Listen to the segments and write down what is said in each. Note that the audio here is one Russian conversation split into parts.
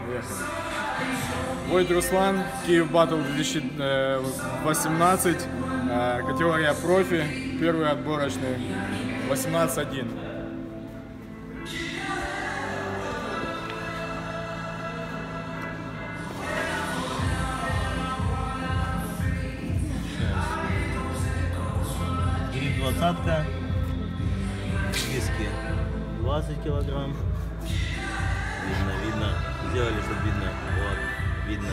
Поехали. Войт Руслан, Киев Батл 2018, категория профи, первый отборочный, 18-1. Гриф 20-ка, виски 20 килограмм. Видно. Сделали, чтобы видно. Вот, видно.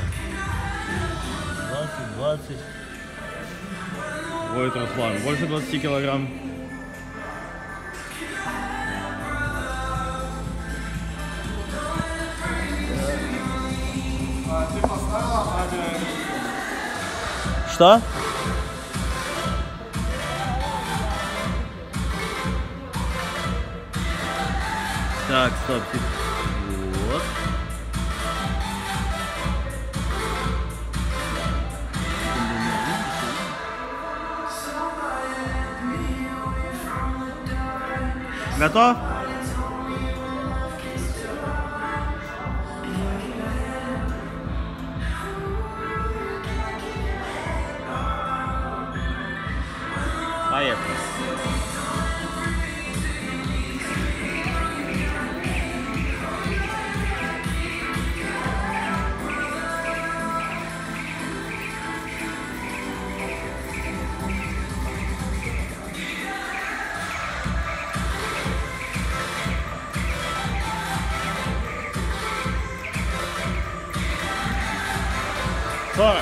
20. Войт Руслан, больше 20 килограмм. Ты поставила Что? Так, стоп. Вот. Готов? Поехали. Сорок.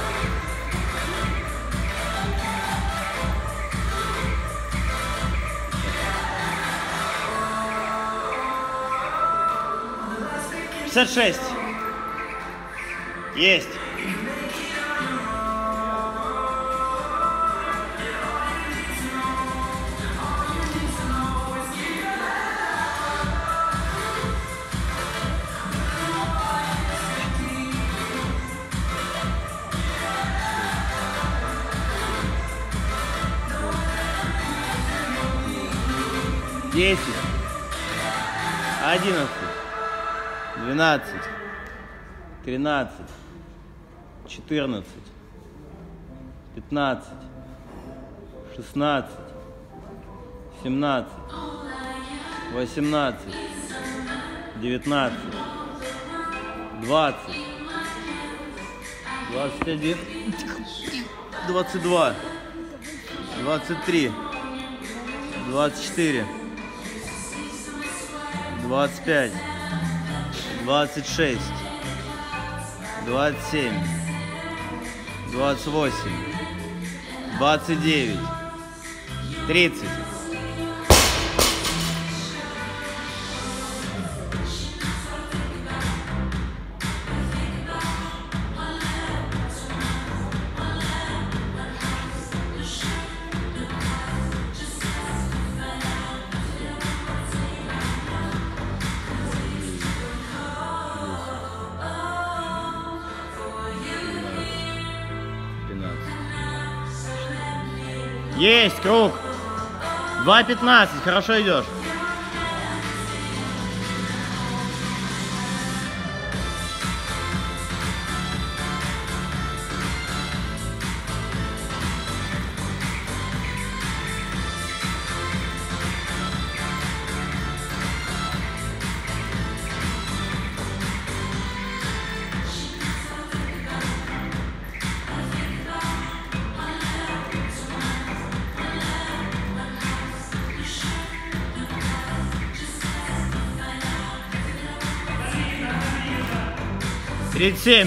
«56». Есть. Десять. 11. 12. 13. 14. 15. 16. 17. 18. 19. 20. 21. 22. 23. 24. 25, 26, 27, 28, 29, 30. Есть, круг. 2:15, хорошо идешь. Тридцать семь.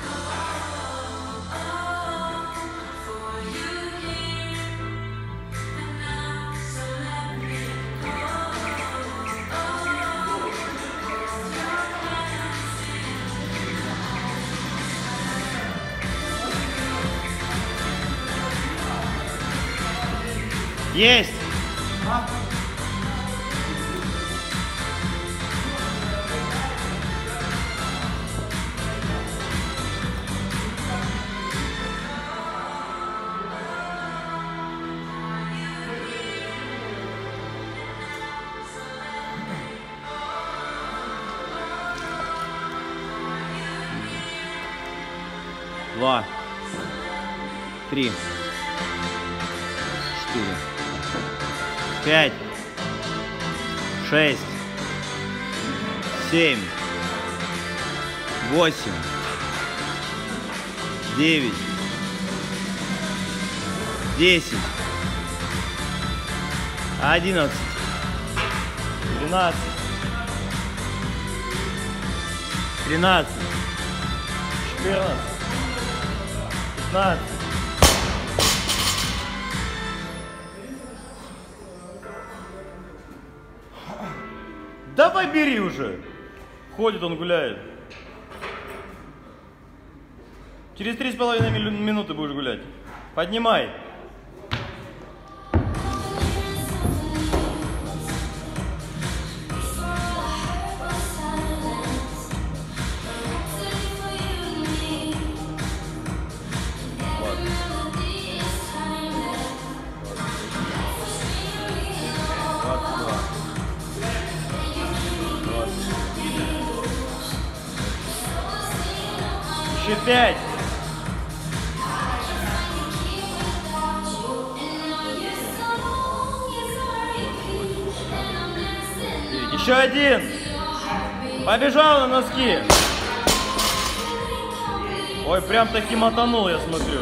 Есть. 2, 3, 4, 5, 6, 7, 8, 9, 10, 11, 12, 13, 14, 15. Давай бери уже. Ходит он, гуляет. Через 3,5 минуты будешь гулять. Поднимай. Еще 5. Еще 1. Побежал на носки. Ой, прям таки мотанул, я смотрю.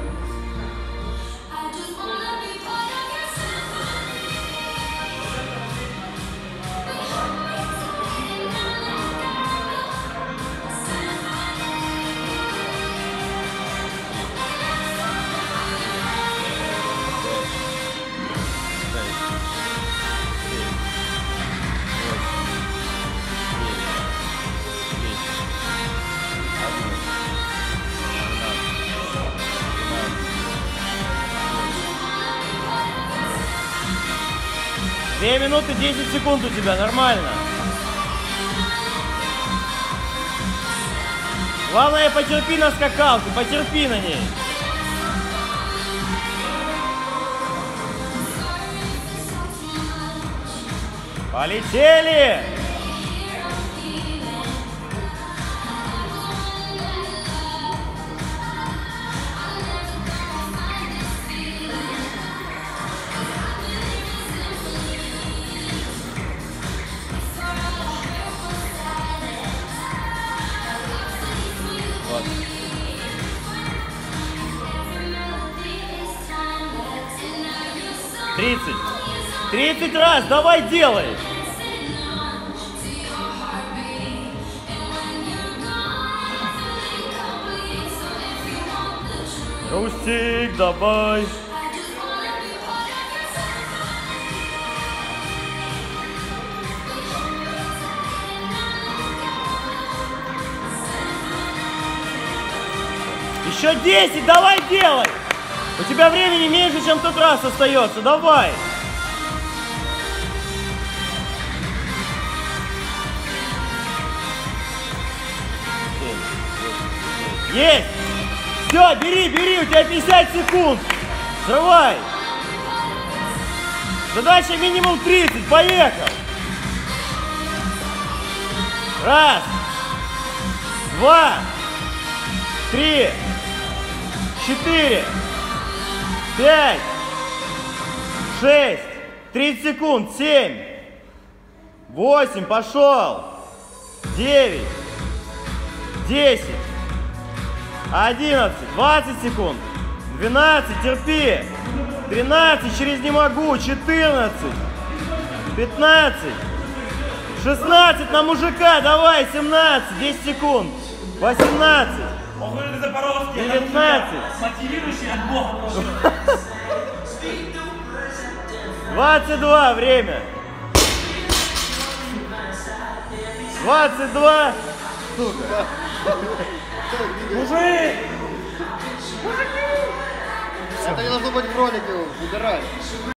Две минуты 10 секунд у тебя, нормально. Главное, потерпи на скакалке, потерпи на ней. Полетели! Вот. 30 раз, давай делай! Рустик, давай! Еще 10, давай делай! У тебя времени меньше, чем в тот раз остается, давай! Есть! Все, бери, у тебя 50 секунд! Срывай! Задача минимум 30, поехал! Раз, 2, 3, 4, 5, 6, 30 секунд, 7, 8, пошел, 9, 10, 11, 20 секунд, 12, терпи, 13, через не могу, 14, 15, 16 на мужика, давай, 17, 10 секунд, 18, 19, мотивирующий от Бога просто. 22, время. 22. Сука. Мужик! Это не должно быть в ролике, убирай.